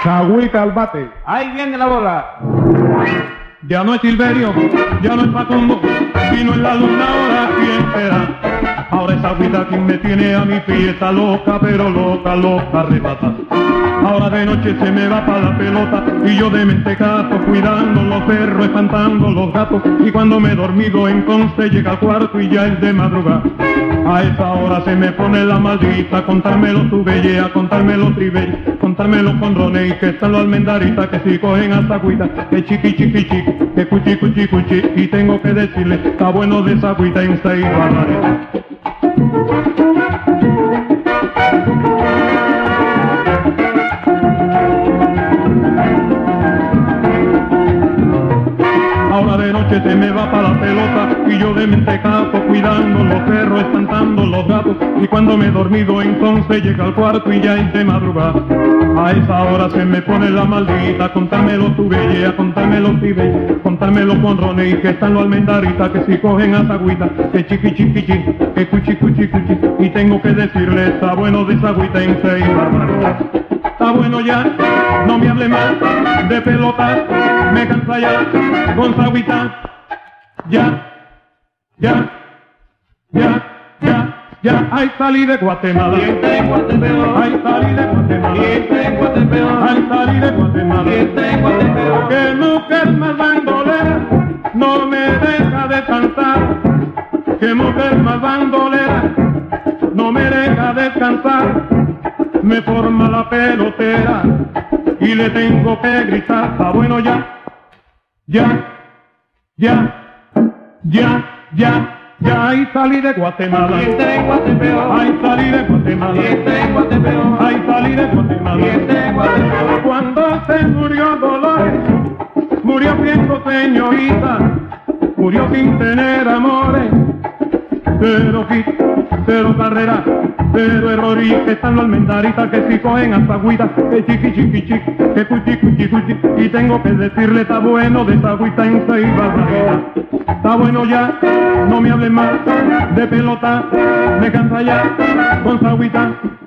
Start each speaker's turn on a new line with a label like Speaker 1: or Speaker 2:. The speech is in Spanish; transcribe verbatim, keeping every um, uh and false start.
Speaker 1: Sagüita al bate.
Speaker 2: Ahí viene la bola.
Speaker 3: Ya no es Silverio, ya no es Facundo, sino en la luna ahora quién será. Ahora esa agüita quien me tiene a mi fiesta loca, pero loca, loca, arrebata. Ahora de noche se me va para la pelota y yo de mentecato cuidando los perros, espantando los gatos. Y cuando me he dormido entonces llega al cuarto y ya es de madrugada. A esa hora se me pone la maldita, contármelo tu bellea, contármelo tribella, contármelo con Roné y que están los almendaritas que si cogen a esa agüita, que chiqui chiqui chiqui, que cuchi cuchi cuchi, y tengo que decirle, está bueno de esa agüita en seis barbaridades. Ahora de noche se me va para la pelota y yo de mentecato cuidando los perros, espantando los gatos. Y cuando me he dormido entonces llega al cuarto y ya es de madrugada. A esa hora se me pone la maldita, contármelo tu bellea, contármelo tu bella, contármelo con Roné y que están los almendaritas que si cogen a esa agüita, que chiqui chiqui chiqui, que cuchi cuchi cuchi, y tengo que decirle, está bueno de esa agüita en seis barbaridades. Está bueno ya, no me hable más de pelota, me cansa ya con esa agüita. Ya, ya, ya, ya, ya, ay salí de Guatemala, ay salí de Guatemala, ay salí de Guatemala, que mujer más bandolera no me deja descansar, que mujer más bandolera no me deja descansar, me forma la pelotera y le tengo que gritar, está bueno ya, ya, ya, ya, ya, ya, ahí salí de Guatemala, ahí salí de Guatemala, ahí salí de Guatemala, cuando se murió Dolores, murió siendo señorita, murió sin tener amores, pero cero carrera, cero error y que están los almendaritas que si cogen hasta agüita, que chiqui chiqui chiqui, que cuchi cuchi cuchi, y tengo que decirle está bueno de esa agüita en seis barbaridades. Está bueno ya, no me hable más de pelota, me cansa ya con esa agüita.